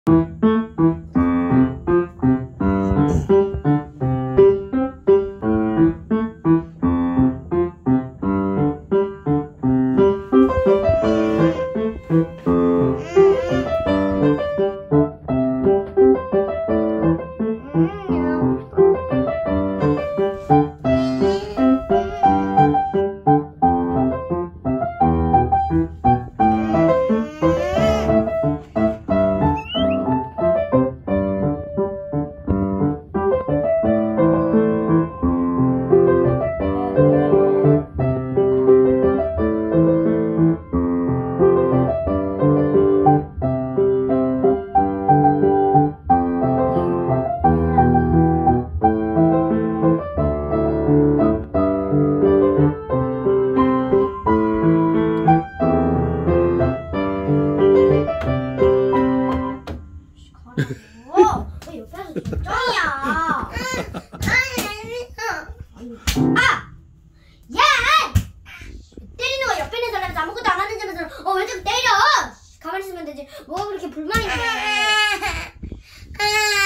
왜 옆에서 진정이야? 아! 야! 때리는 거 옆에 있는 사람이 아무것도 안 하는 사람은 왜 자꾸 때려? 가만히 있으면 되지. 뭐가 그렇게 불만이 있어?